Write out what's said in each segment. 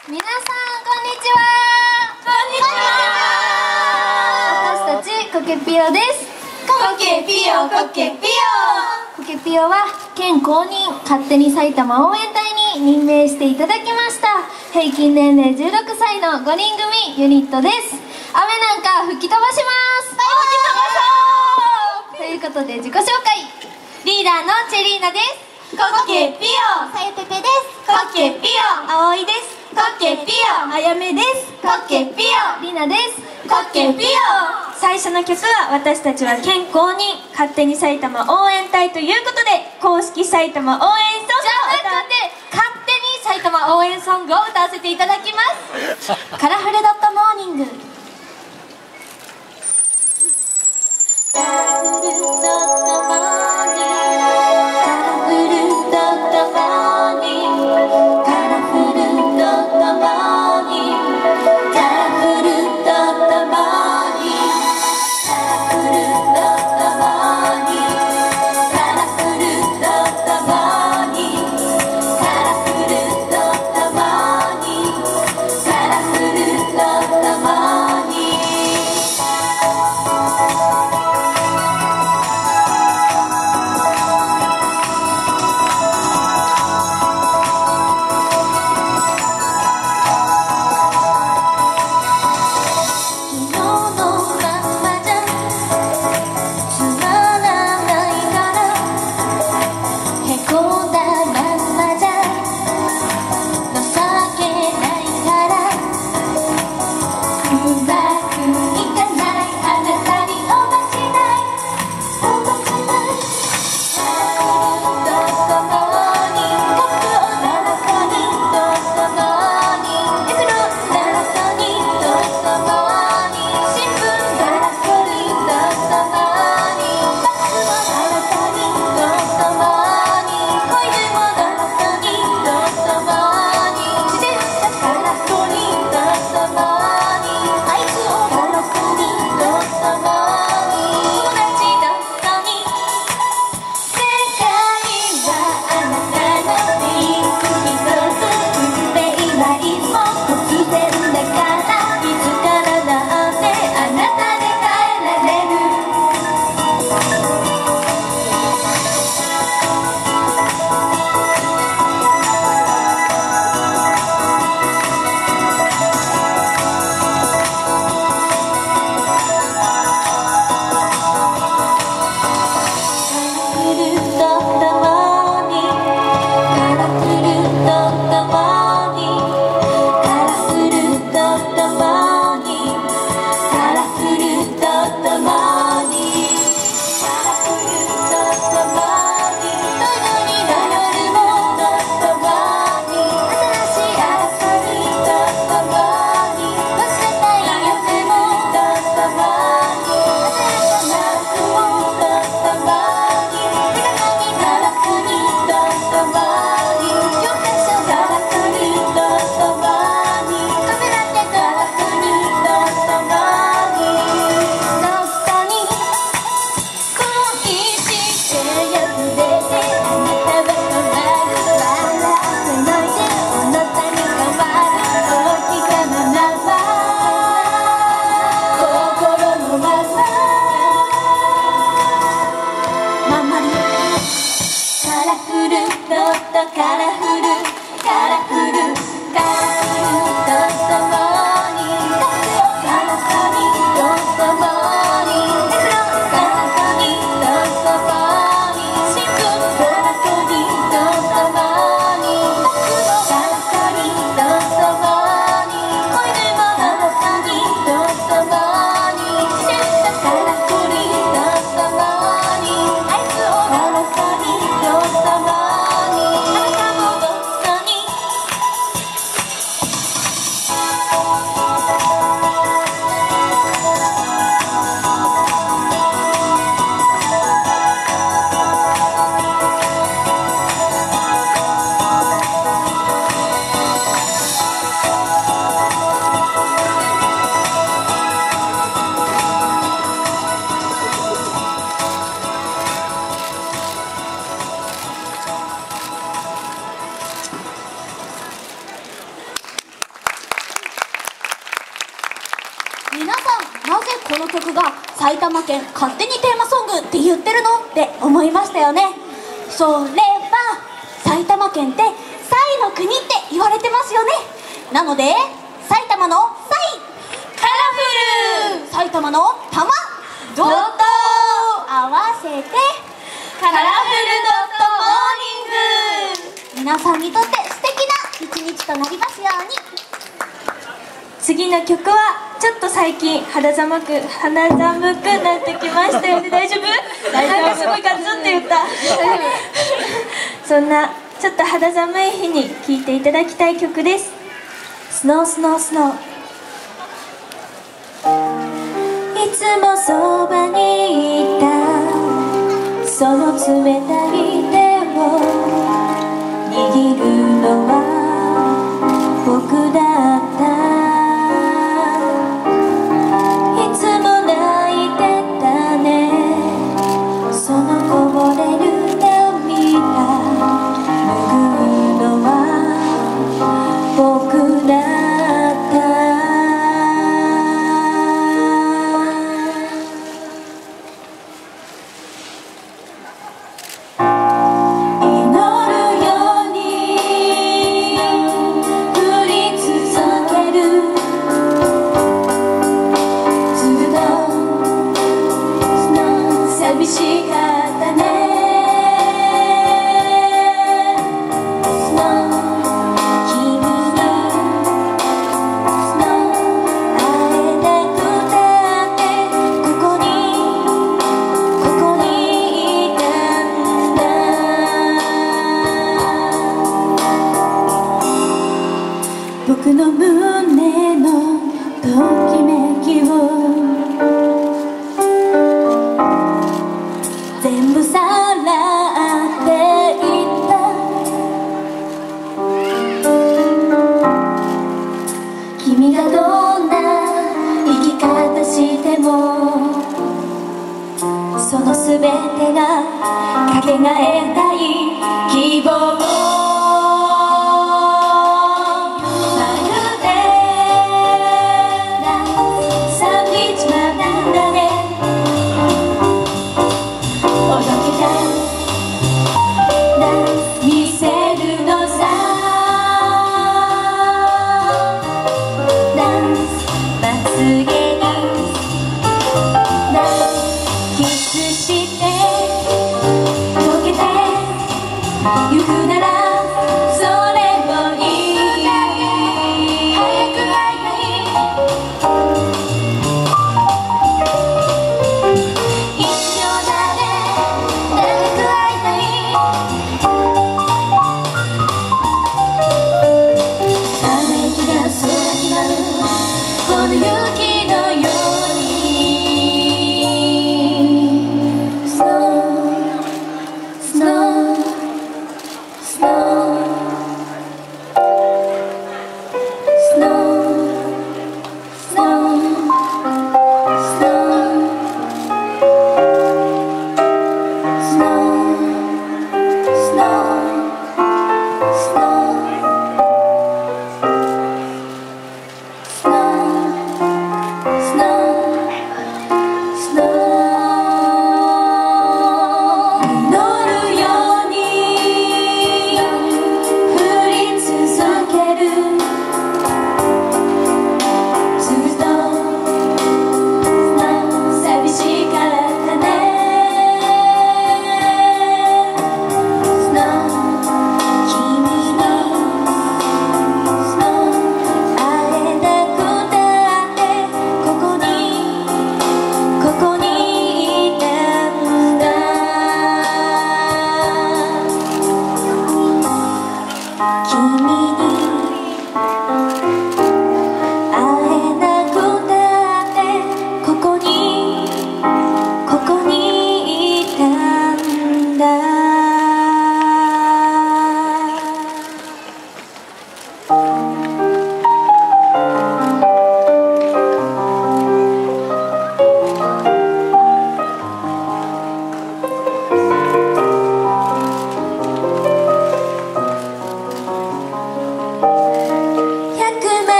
皆さんこんにちは。こんにちは。私たちコケピオです。 コケピオコケピオ。コケピオは県公認勝手に埼玉応援隊に任命していただきました。平均年齢16歳の5人組ユニットです。雨なんか吹き飛ばします。ということで自己紹介。リーダーのチェリーナです。 コケピオさゆぺぺです。 コケピオあおいです。 コケピオあやめです。 コケピオりなです。 コケピオ。 最初の曲は私たちは県公認勝手に埼玉応援隊ということで公式埼玉応援ソングをじゃなくて勝手に埼玉応援ソングを歌わせていただきます。カラフルドットモーニング。カラフルドットモーニング、カラフルドットモーニング、カラフルドットモーニング、カラフルドットモーニング、カラフルドットモーニング、カラフルドットモーニング、カラフルドットモーニング、カラフルドットモーニング。 なぜこの曲が埼玉県勝手にテーマソングって言ってるのって思いましたよね。それは埼玉県って彩の国って言われてますよね。なので埼玉の彩、カラフル、埼玉の玉、ドット合わせてカラフルドットモーニング。皆さんにとって素敵な一日となりますように。 次の曲はちょっと最近肌寒くなってきましたよね。大丈夫？なんかすごいガツンって言ったそんなちょっと肌寒い日に聴いていただきたい曲です。スノースノースノー。いつもそばにいたその冷たい手を握るのは僕だった。 寂しかったね。君に会えなくたってここにいたんだ。僕の胸のときめきを全部さらっていった。君がどんな生き方してもそのすべてがかけがえない希望。まるでサンドイッチマンなんだね。見せるのさダンスまつげにダンスキスして溶けてゆく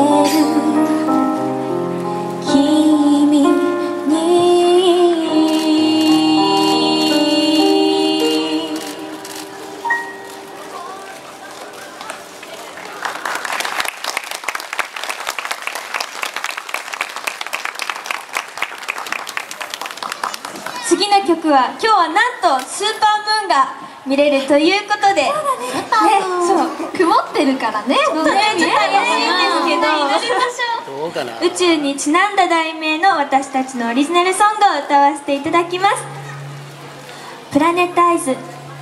君に次の曲は今日はなんとスーパームーンが見れるということで、そう曇ってるからね。 ちょっと怪しいんですけど、 どうかな。 宇宙にちなんだ題名の私たちのオリジナルソングを歌わせていただきます。プラネタイズ。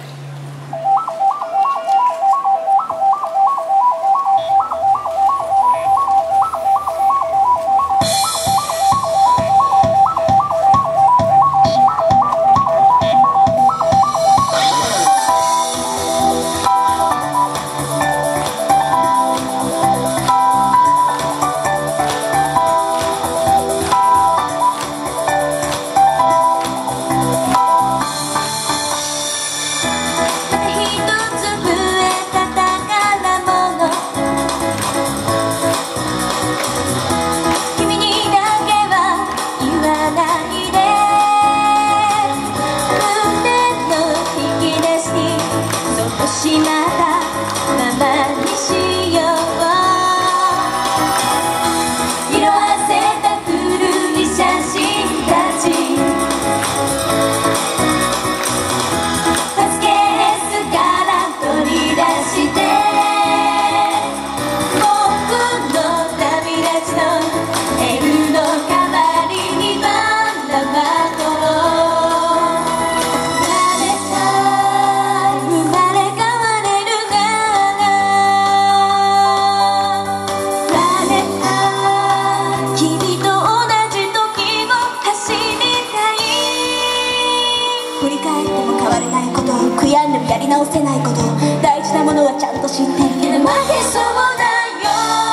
振り返っても変われないこと、悔やんでもやり直せないこと、大事なものはちゃんと知ってる。負けそうだよ、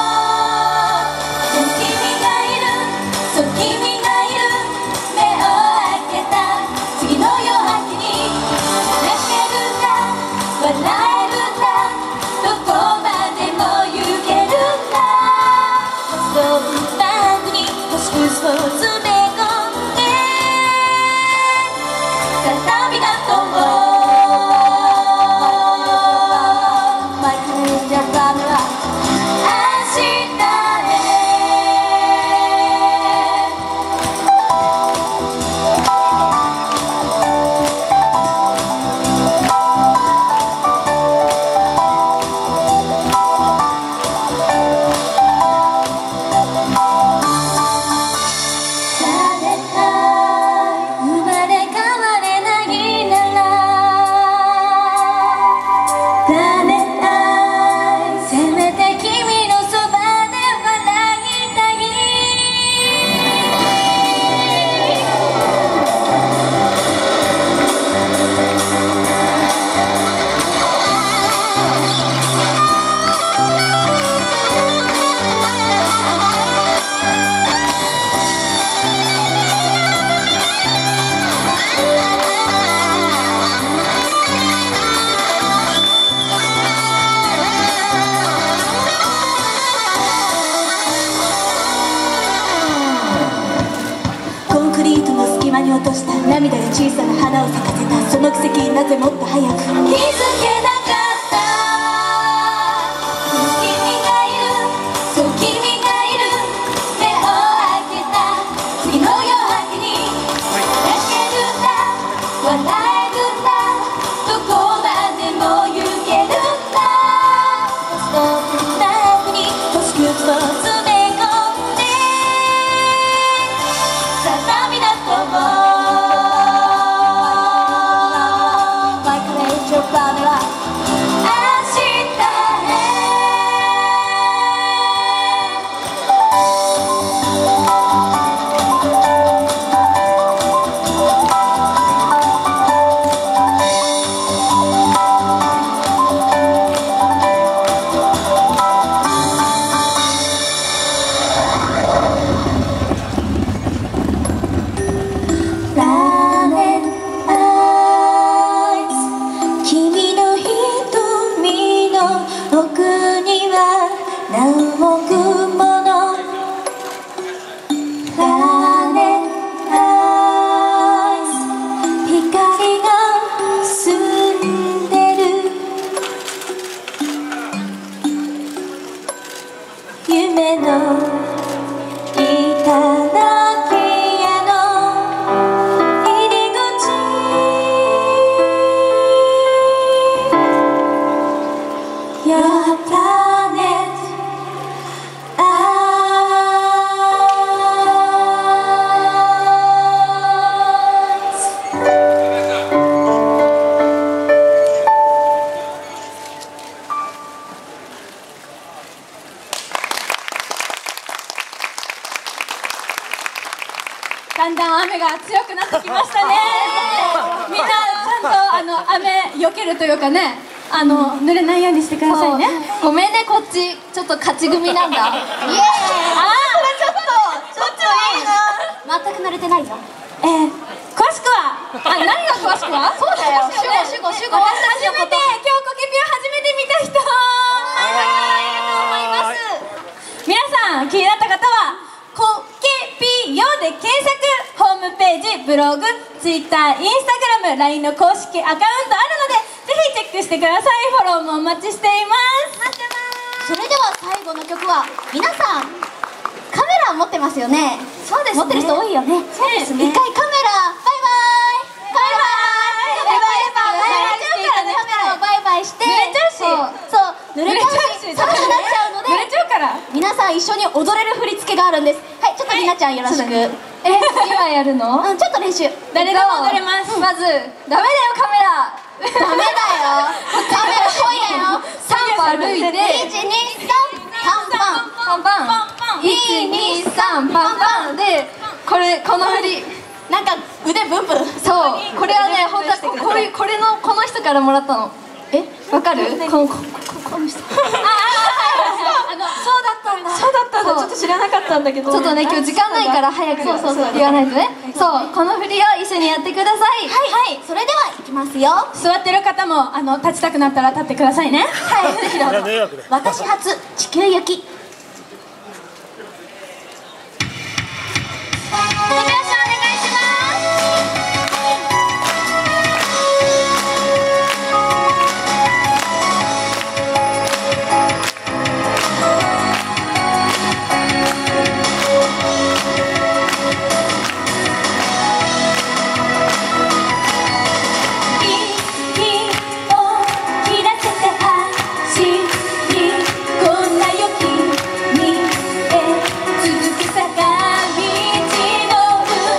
君がいる、そう君がいる。目を開けた次の夜明けに泣けるんだ、笑えるんだ、どこまでも行けるんだ。そんな風に星屑を詰め旅だと思う。マイクルジャパンは明日へ。落とした涙が小さな花を咲かせた、その奇跡なぜもっと早く気づけなかった。君がいる、そう君がいる。目を開けた次の夜明けに泣けるんだ、笑えるんだ、どこまでも行けるんだ。そんな風に星屑を詰め込んでさあ旅だと思う。 が強くなってきましたね。みんなちゃんと雨避けるというかね、濡れないようにしてくださいね。ごめんね、こっちちょっと勝ち組なんだ。イエーイ。ああ、ちょっといいな。 全く慣れてないよ。 詳しくは何が詳しくは？そうだよ。主語。初めて今日コケピを初めて見た人。皆さん気になった方はコケピヨで検索。ホームページ、ブログ、Twitter、Instagram、LINE の公式アカウントあるのでぜひチェックしてください。フォローもお待ちしています。待ってます。 それでは最後の曲は皆さんカメラ持ってますよね。 そうですね、 持ってる人多いよね。 そうですね。 一回カメラバイバイバイバイバイバイバイバイバイバイして濡れちゃうし、 そう濡れちゃうし寒くなっちゃうので濡れちゃうから皆さん一緒に踊れる振り付けがあるんです。はい、ちょっとりなちゃんよろしく。 今やるの？ ちょっと練習。 誰でも踊れます。まずダメだよカメラ。 ダメだよ。カメラ来いだよ。 3歩歩いて 123パンパンパンパン123パンパンでこの振りなんか腕ブンブン。 そう、これはね、本当はこれのこの人からもらったの。わかる？この人。そうだったんだ。そうだったんだ。ちょっと知らなかったんだけど。ちょっとね、今日時間ないから早く言わないとね。そう、この振りを一緒にやってください。 はい、それではいきますよ。 座ってる方も立ちたくなったら立ってくださいね。 はい、ぜひどうぞ。私初地球行き。手拍子お願いします。 続く坂道の上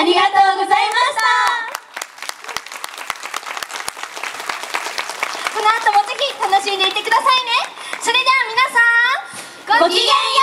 りがとうございました。この後もぜひ楽しんでいってくださいね。それでは皆さん、ごきげんよう。